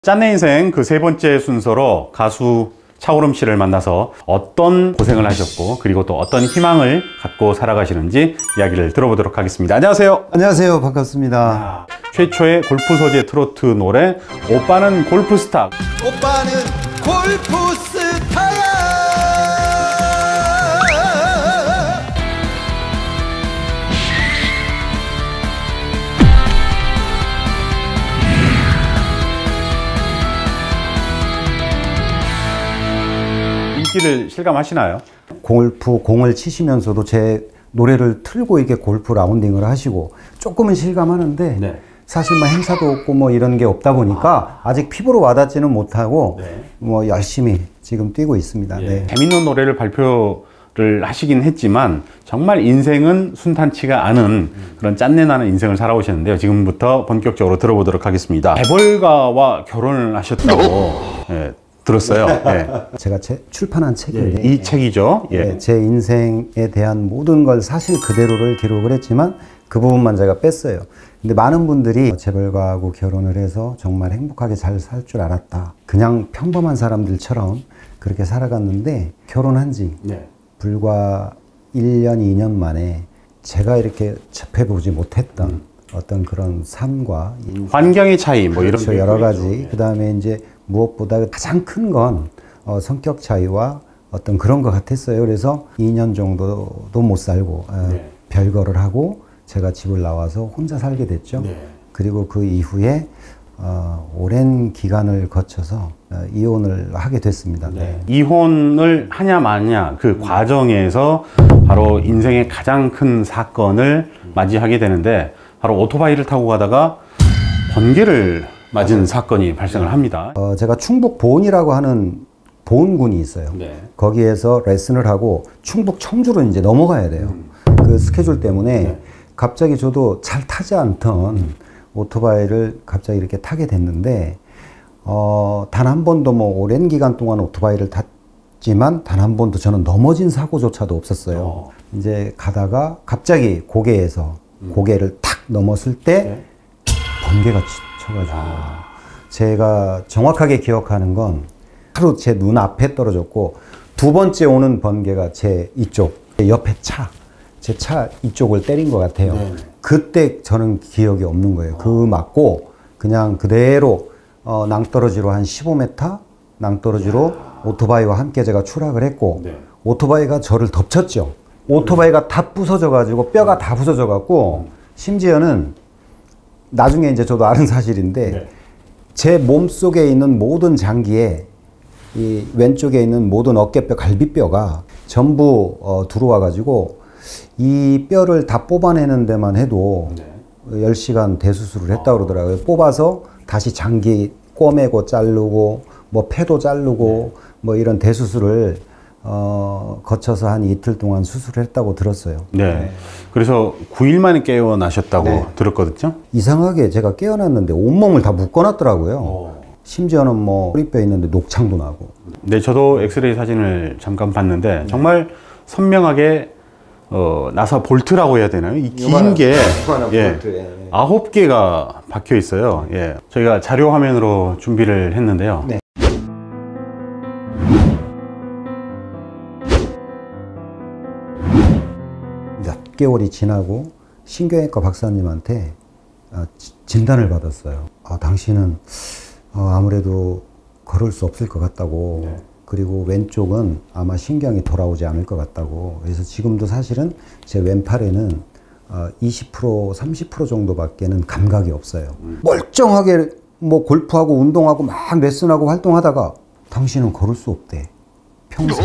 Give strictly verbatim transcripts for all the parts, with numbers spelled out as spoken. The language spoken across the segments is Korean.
짠내 인생 그 세 번째 순서로 가수 차오름 씨를 만나서 어떤 고생을 하셨고 그리고 또 어떤 희망을 갖고 살아가시는지 이야기를 들어보도록 하겠습니다. 안녕하세요. 안녕하세요. 반갑습니다. 최초의 골프 소재 트로트 노래 오빠는 골프스타. 오빠는 골프스타야. 인기를 실감하시나요? 골프 공을 치시면서도 제 노래를 틀고 이렇게 골프 라운딩을 하시고 조금은 실감하는데 네. 사실 뭐 행사도 없고 뭐 이런 게 없다 보니까 아. 아직 피부로 와닿지는 못하고 네. 뭐 열심히 지금 뛰고 있습니다. 예. 네. 재밌는 노래를 발표를 하시긴 했지만 정말 인생은 순탄치가 않은 음. 그런 짠내 나는 인생을 살아오셨는데요. 지금부터 본격적으로 들어보도록 하겠습니다. 재벌가와 결혼을 하셨다고 예, 들었어요. 예. 제가 제, 출판한 책인데 예, 이 책이죠. 예. 네, 제 인생에 대한 모든 걸 사실 그대로를 기록을 했지만 그 부분만 제가 뺐어요. 근데 많은 분들이 재벌가하고 결혼을 해서 정말 행복하게 잘 살 줄 알았다. 그냥 평범한 사람들처럼 그렇게 살아갔는데 결혼한 지 네. 불과 일 년, 이 년 만에 제가 이렇게 접해보지 못했던 음. 어떤 그런 삶과 환경의 차이 뭐 그렇죠, 이런 여러 가지 네. 그 다음에 이제 무엇보다 가장 큰 건 어, 성격 차이와 어떤 그런 것 같았어요. 그래서 이 년 정도도 못 살고 어, 네. 별거를 하고 제가 집을 나와서 혼자 살게 됐죠. 네. 그리고 그 이후에 어, 오랜 기간을 거쳐서 어, 이혼을 하게 됐습니다. 네. 네. 이혼을 하냐 마냐 그 음. 과정에서 바로 인생의 가장 큰 사건을 음. 맞이하게 되는데 바로 오토바이를 타고 가다가 번개를 맞은 맞아요. 사건이 발생을 합니다. 어, 제가 충북 보은이라고 하는 보은군이 있어요. 네. 거기에서 레슨을 하고 충북 청주로 이제 넘어가야 돼요. 음. 그 스케줄 때문에 네. 갑자기 저도 잘 타지 않던 음. 오토바이를 갑자기 이렇게 타게 됐는데 어, 단 한 번도 뭐 오랜 기간 동안 오토바이를 탔지만 단 한 번도 저는 넘어진 사고조차도 없었어요. 어. 이제 가다가 갑자기 고개에서 음. 고개를 탁 넘었을 때 네. 번개가 쳐가지고 아. 제가 정확하게 기억하는 건 바로 제 눈 앞에 떨어졌고 두 번째 오는 번개가 제 이쪽 옆에 차 제 차 이쪽을 때린 것 같아요. 네. 그때 저는 기억이 없는 거예요. 어. 그 맞고 그냥 그대로 어, 낭떠러지로 한 십오 미터 낭떠러지로 야. 오토바이와 함께 제가 추락을 했고 네. 오토바이가 저를 덮쳤죠. 오토바이가 다 부서져 가지고 뼈가 다 부서져 갖고 음. 심지어는 나중에 이제 저도 아는 사실인데 네. 제 몸속에 있는 모든 장기에 이 왼쪽에 있는 모든 어깨뼈, 갈비뼈가 전부 어, 들어와 가지고 이 뼈를 다 뽑아내는 데만 해도 네. 열 시간 대수술을 했다고 그러더라고요. 뽑아서 다시 장기 꼬매고 자르고 뭐 폐도 자르고 네. 뭐 이런 대수술을 어, 거쳐서 한 이틀 동안 수술을 했다고 들었어요. 네. 네. 그래서 구 일 만에 깨어나셨다고 네. 들었거든요. 이상하게 제가 깨어났는데 온몸을 다 묶어놨더라고요. 오. 심지어는 뭐 허리뼈 있는데 녹창도 나고. 네, 저도 엑스레이 사진을 잠깐 봤는데 네. 정말 선명하게 어, 나사 볼트라고 해야 되나요? 이 긴 게 예, 아홉 개가 박혀 있어요. 예. 저희가 자료 화면으로 준비를 했는데요. 네. 몇 개월이 지나고 신경외과 박사님한테 어, 진단을 받았어요. 아, 당신은 어, 아무래도 걸을 수 없을 것 같다고. 네. 그리고 왼쪽은 아마 신경이 돌아오지 않을 것 같다고. 그래서 지금도 사실은 제 왼팔에는 어, 이십 퍼센트, 삼십 퍼센트 정도밖에는 감각이 없어요. 음. 멀쩡하게 뭐 골프하고 운동하고 막 레슨하고 활동하다가 당신은 걸을 수 없대. 평생.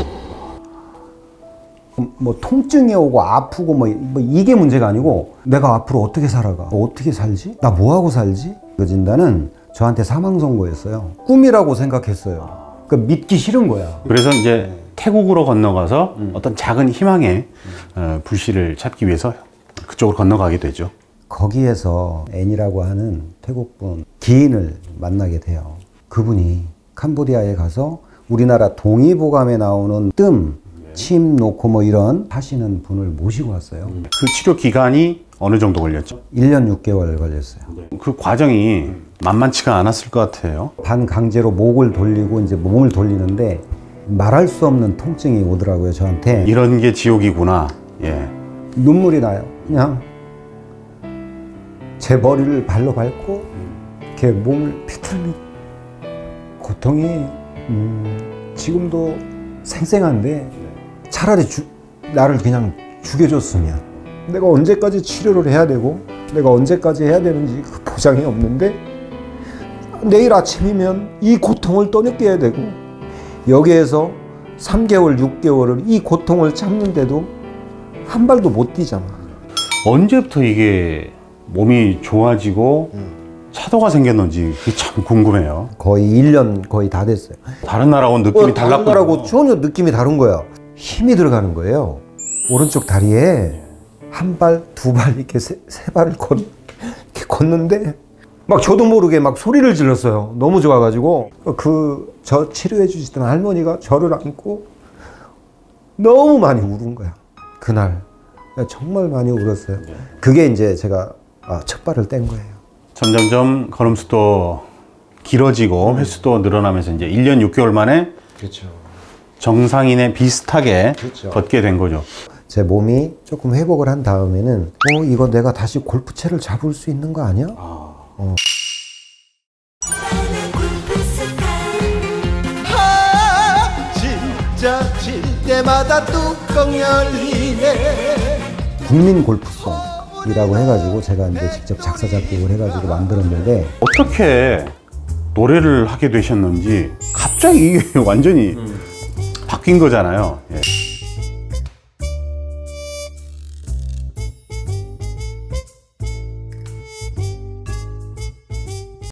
뭐 통증이 오고 아프고 뭐, 뭐 이게 문제가 아니고 내가 앞으로 어떻게 살아가? 어떻게 살지? 나 뭐하고 살지? 그 진단은 저한테 사망 선고였어요. 꿈이라고 생각했어요. 그 믿기 싫은 거야. 그래서 이제 네. 태국으로 건너가서 음. 어떤 작은 희망의 음. 어, 불씨를 찾기 위해서 그쪽으로 건너가게 되죠. 거기에서 앤이라고 하는 태국분 기인을 만나게 돼요. 그분이 캄보디아에 가서 우리나라 동의보감에 나오는 뜸, 네. 침 놓고 뭐 이런 하시는 분을 모시고 왔어요. 음. 그 치료 기간이 어느 정도 걸렸죠? 일 년 육 개월 걸렸어요. 네. 그 과정이 만만치가 않았을 것 같아요. 반강제로 목을 돌리고 이제 몸을 돌리는데 말할 수 없는 통증이 오더라고요, 저한테. 이런 게 지옥이구나. 예. 눈물이 나요. 그냥 제 머리를 발로 밟고 이렇게 몸을 비틀는 고통이 음, 지금도 생생한데 차라리 주, 나를 그냥 죽여줬으면. 내가 언제까지 치료를 해야 되고 내가 언제까지 해야 되는지 그 보장이 없는데 내일 아침이면 이 고통을 떠느껴야 되고 여기에서 삼 개월, 육 개월을 이 고통을 참는데도 한 발도 못 뛰잖아. 언제부터 이게 몸이 좋아지고 음. 차도가 생겼는지 그게 참 궁금해요. 거의 일 년 거의 다 됐어요. 다른 나라하고 느낌이 어, 달랐고. 다른 나라하고 전혀 느낌이 다른 거야. 힘이 들어가는 거예요. 오른쪽 다리에 한 발, 두 발 이렇게 세, 세 발을 걷, 이렇게 걷는데 막 저도 모르게 막 소리를 질렀어요. 너무 좋아가지고 그 저 치료해 주시던 할머니가 저를 안고 너무 많이 울은 거야. 그날 정말 많이 울었어요. 그게 이제 제가 아, 첫 발을 뗀 거예요. 점점점 걸음수도 길어지고 음. 횟수도 늘어나면서 이제 일 년 육 개월 만에 그렇죠. 정상인에 비슷하게 그렇죠. 걷게 된 거죠. 제 몸이 조금 회복을 한 다음에는 어 이거 내가 다시 골프채를 잡을 수 있는 거 아니야? 아. 어. 아, 진짜 칠 때마다 뚜껑 열리네. 국민 골프송이라고 해가지고 제가 이제 직접 작사 작곡을 해가지고 만들었는데 어떻게 노래를 하게 되셨는지 갑자기 이게 완전히 음. 바뀐 거잖아요. 예.